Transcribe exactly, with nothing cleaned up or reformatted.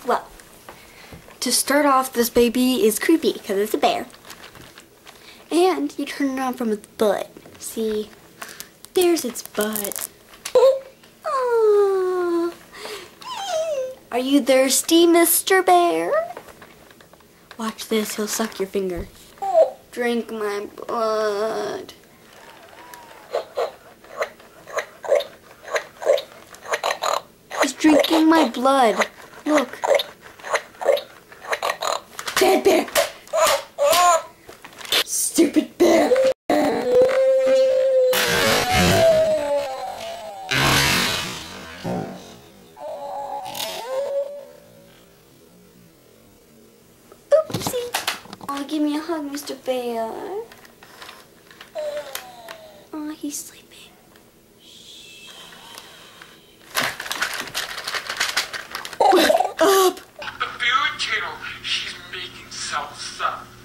Well, to start off, this baby is creepy because it's a bear. And you turn it on from its butt. See, there's its butt. Aww. Are you thirsty, Mister Bear? Watch this, he'll suck your finger. Drink my blood. He's drinking my blood. Look. Bad bear. Stupid bear. Oopsie. Oh, give me a hug, Mister Bear. Oh, he's sleeping. Wake up! The food channel, she's making salsa.